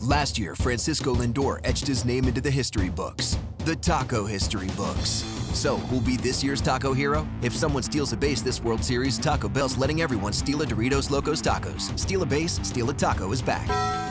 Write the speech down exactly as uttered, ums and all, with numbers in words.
Last year, Francisco Lindor etched his name into the history books, the taco history books. So, who'll be this year's taco hero? If someone steals a base this World Series, Taco Bell's letting everyone steal a Doritos Locos Tacos. Steal a base, steal a taco is back.